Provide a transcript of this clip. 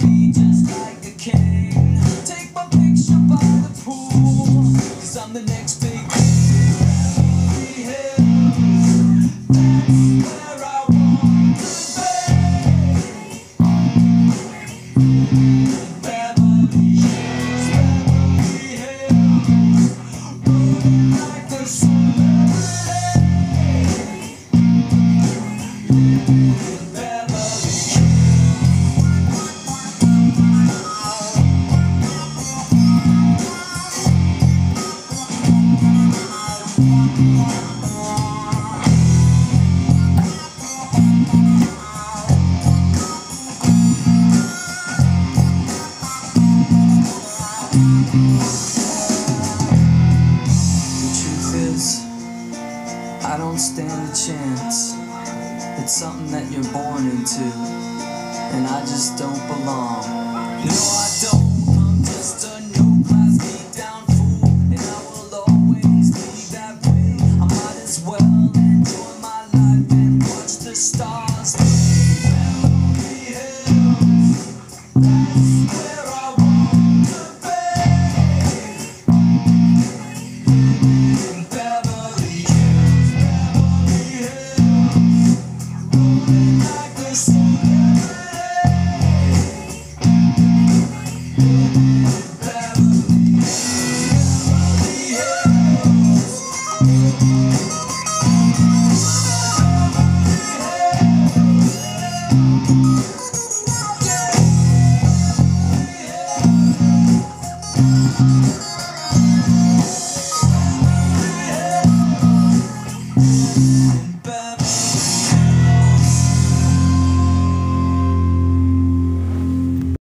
be just like a king. Take my picture by the pool, 'cause I'm the next big thing. Beverly Hills, that's where I want to be. Beverly Hills, rolling like a I don't stand a chance. It's something that you're born into, and I just don't belong. No, I don't. I'm just a no-class, beat-down fool, and I will always be that way. I might as well enjoy my life and watch the stars. Beverly Hills, that's where I want to be. Beverly Hills, rolling like a Beverly Hills.